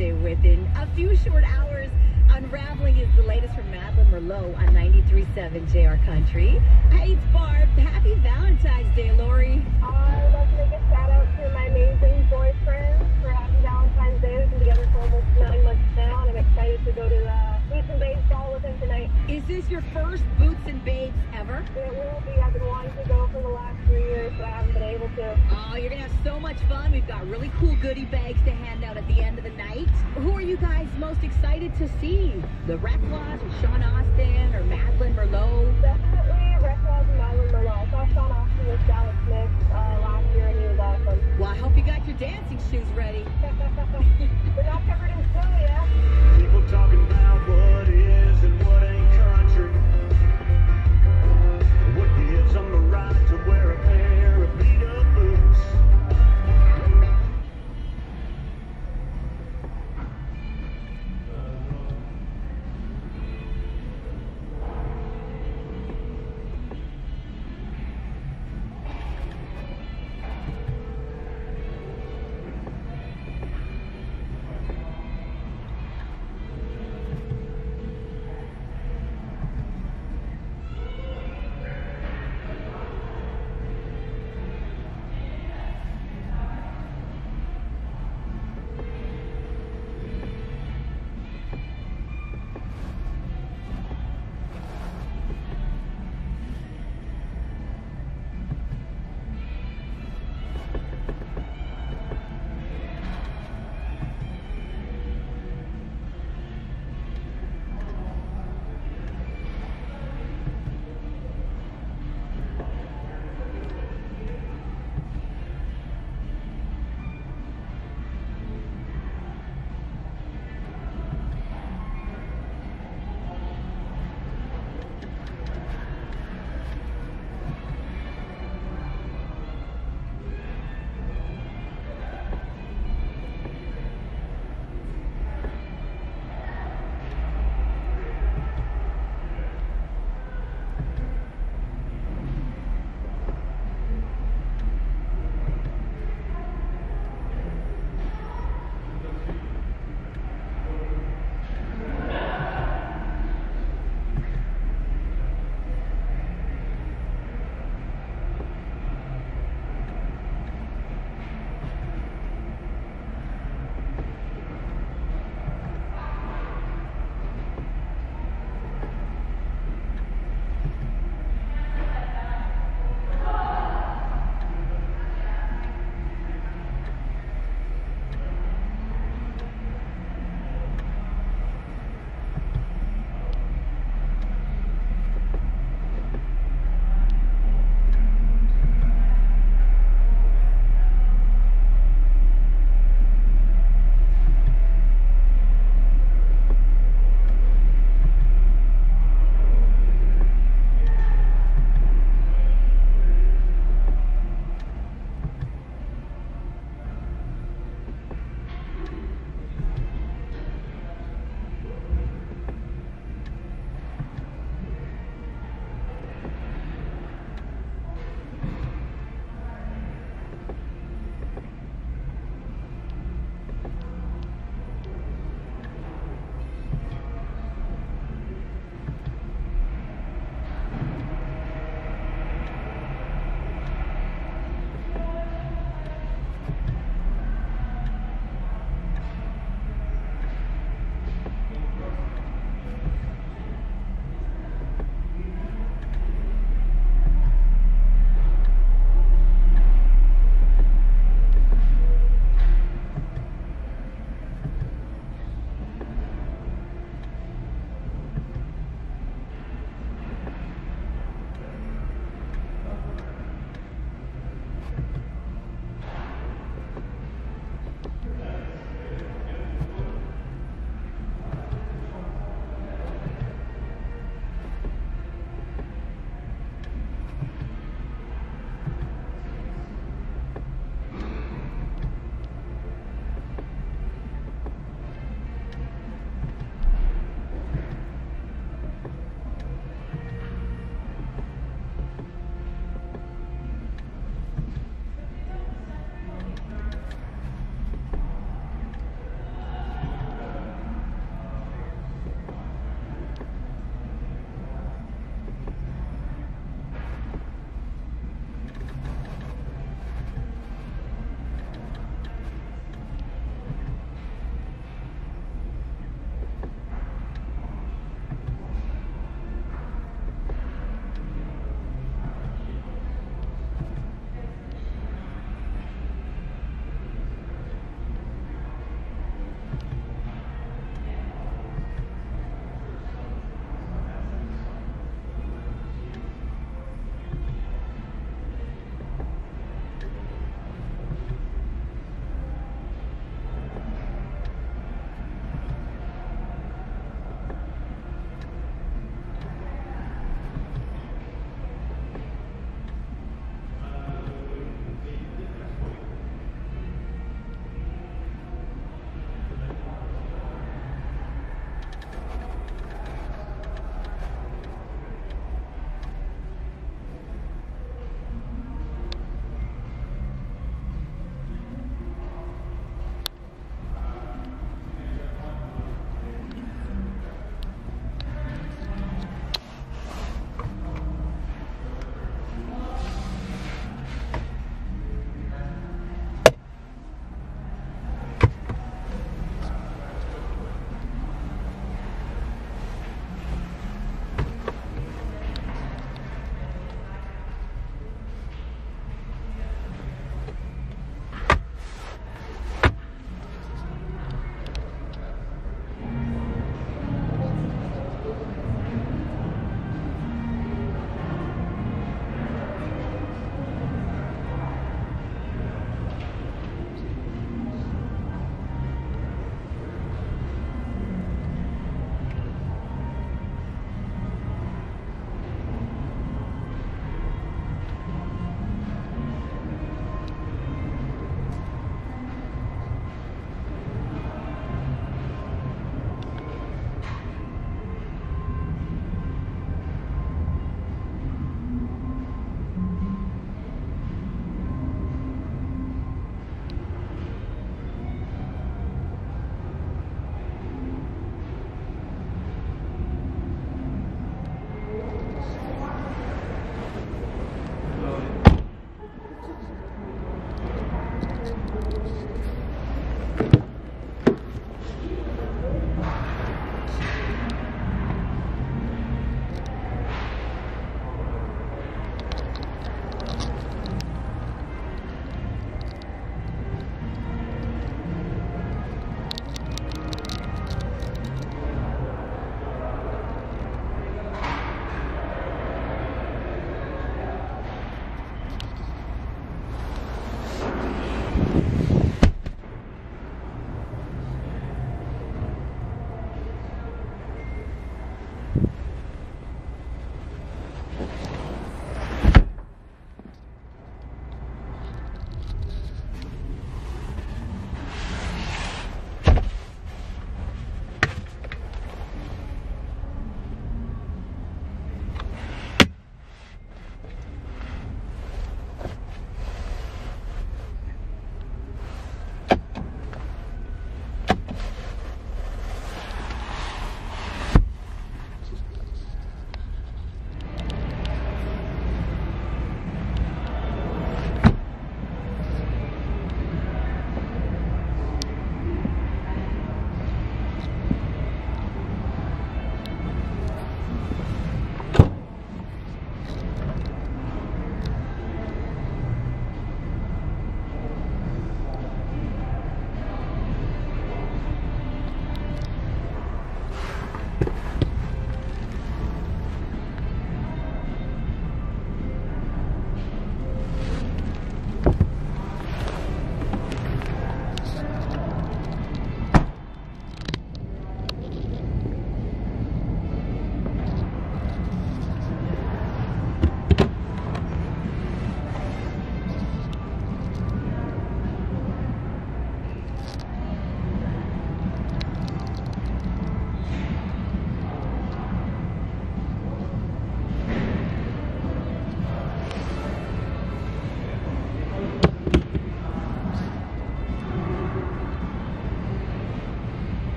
Thursday within a few short hours. Unraveling is the latest from Madeline Merlot on 93.7 JR Country. Hey, it's Barb. Happy Valentine's Day, Lori. I'd love to make a shout out to my amazing boyfriend for Happy Valentine's Day. We've been together for almost 9 months now, and I'm excited to go to the Boots and Babes ball with him tonight. Is this your first Boots and Babes ever? It will be. I've been wanting to go for the last 3 years, but I haven't been able to. Oh, you're going to have so much fun. We've got really cool goodie bags to hand out at the end of the night. Who are you guys most excited to see? The Recklots or Sean Austin or Madeline Merlot? Definitely Recklots and Madeline Merlot. I saw Sean Austin with Dallas Smith last year, and he was awesome. Well, I hope you got your dancing shoes ready.